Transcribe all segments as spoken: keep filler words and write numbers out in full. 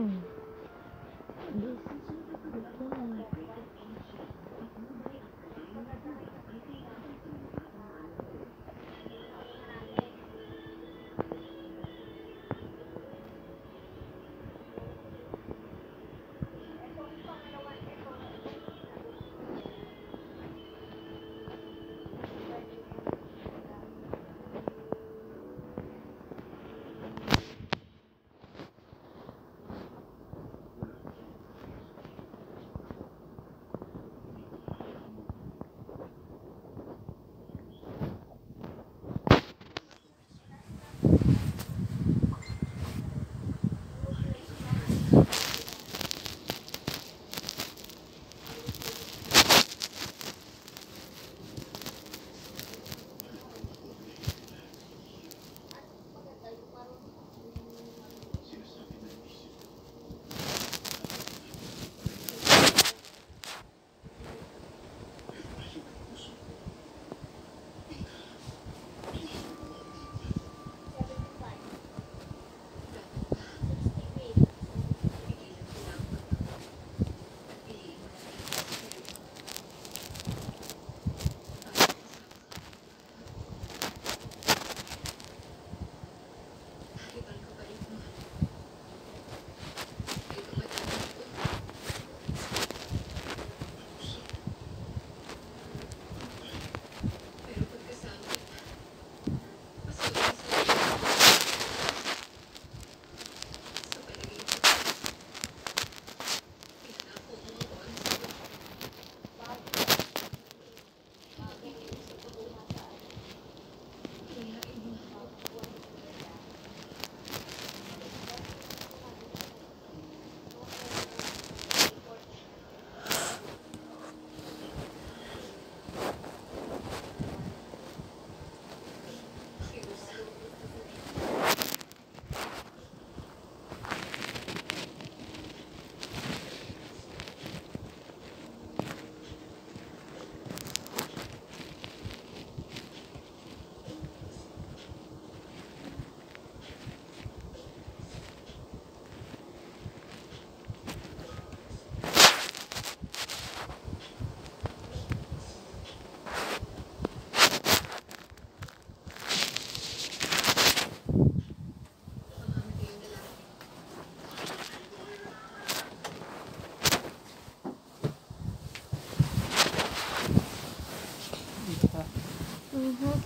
Mhm.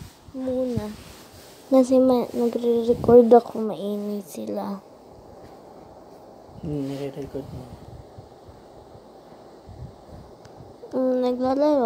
Muna. Kasi ma nagre-record ako, mainit sila. Hmm, nire-record mo. Mm, naglalaro.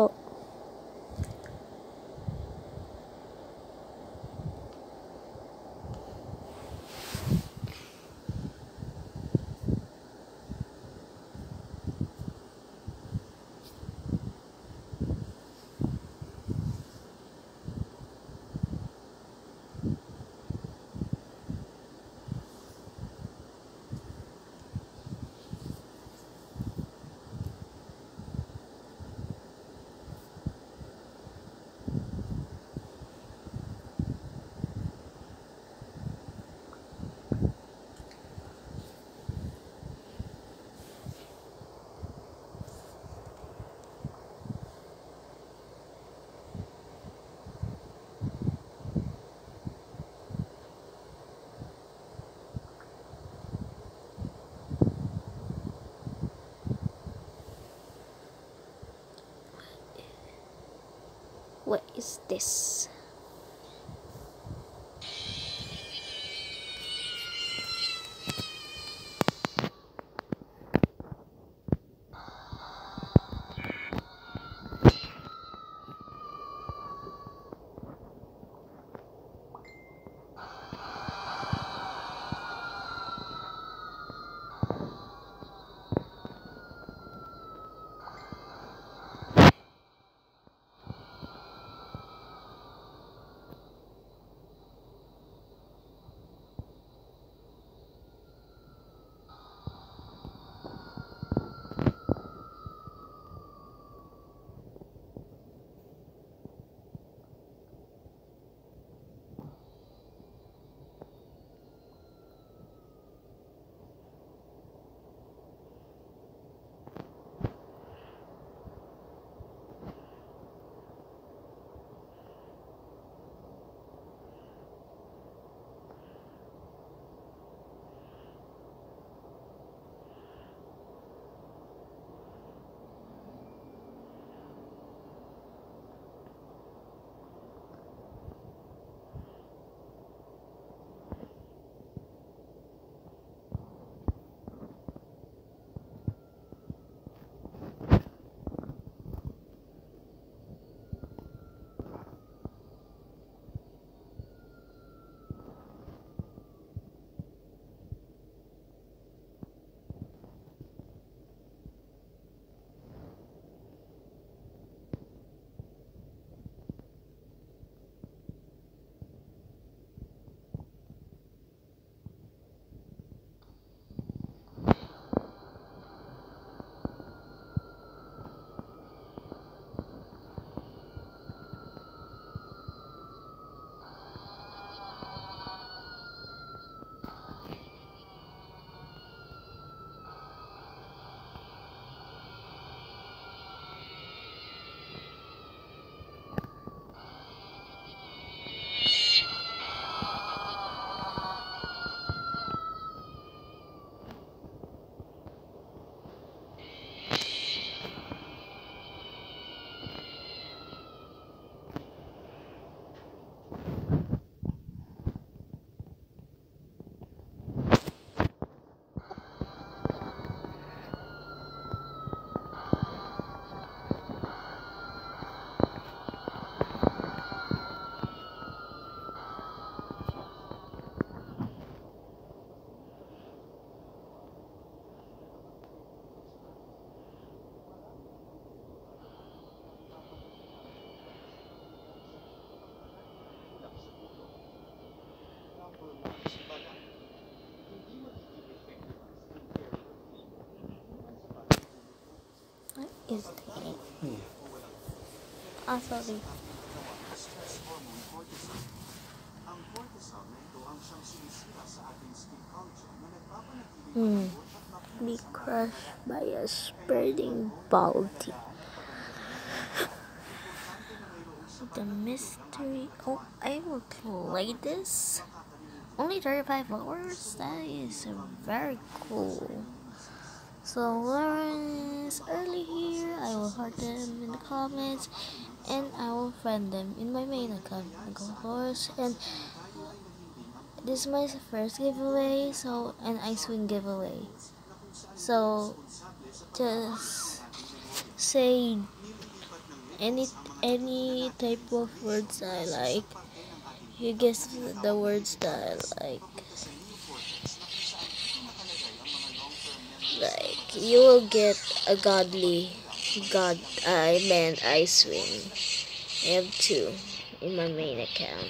What is this? is the Hmm. ah sorry. Hmm. Be crushed by a spreading bounty. The mystery. Oh, I will play this. Only thirty-five hours? That is very cool. So, whoever is early here, I will heart them in the comments and I will friend them in my main account, of course. And this is my first giveaway, so an ice wing giveaway. So, just say any any type of words I like. You guess the words that I like. Like you will get a godly god I meant ice wing. I have two in my main account.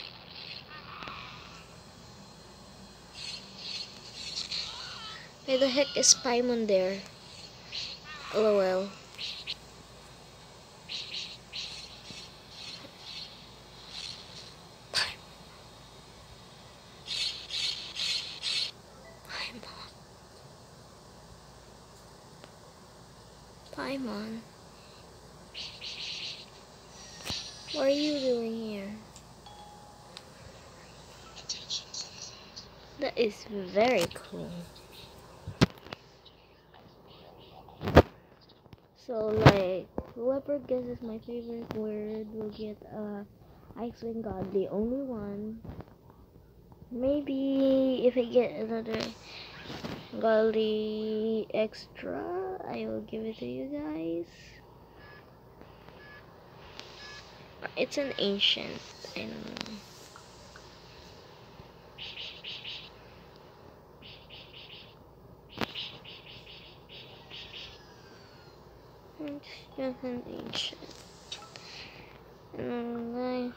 Why the heck is Paimon there? LOL. Paimon. Paimon. What are you doing here? That is very cool. So like whoever guesses my favorite word will get a ice wing godly, only one. Maybe if I get another godly extra, I will give it to you guys. It's an ancient, I don't know. It's just an ancient. And like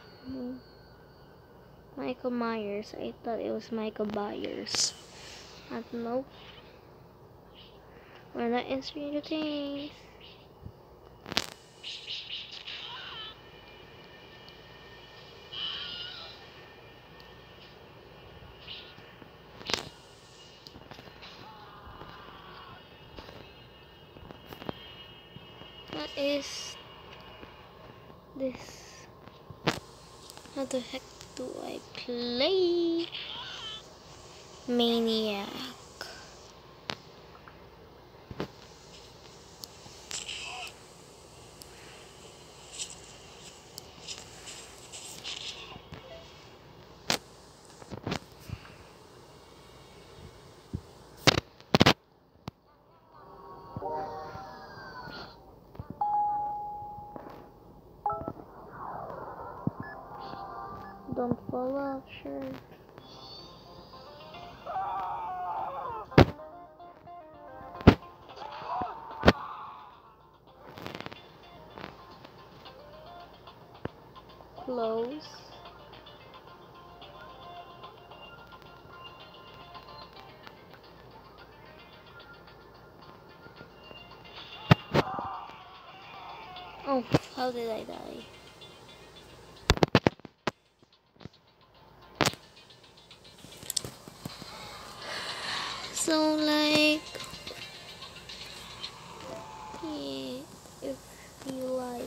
Michael Myers, I thought it was Michael Byers. I don't know. We're not in Stranger Things. What is this? How the heck do I play? Maniac. Don't fall off, sure. Close. Oh, how did I die? So like, yeah, if you like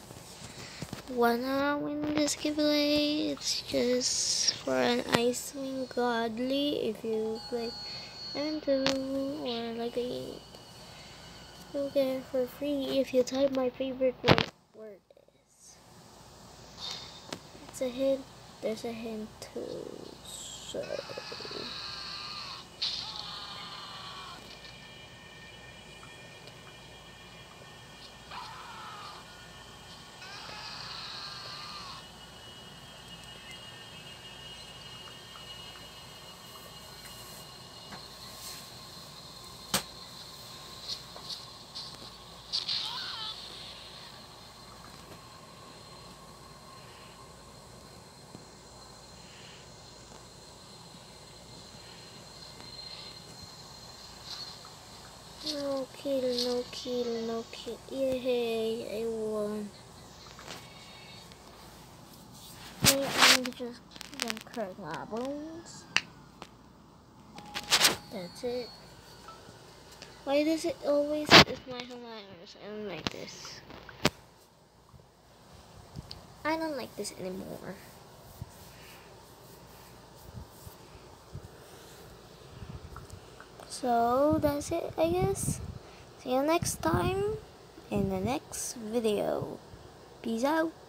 wanna win this giveaway, it's just for an ice wing godly. If you play M two or like a, you'll get it for free if you type my favorite word. Word is. It's a hint. There's a hint too. So. kill, no kill, no kill. Yay, I won. Okay, I'm just gonna crack my bones. That's it. Why does it always with my liners? I don't like this. I don't like this anymore. So that's it, I guess. See you next time in the next video. Peace out.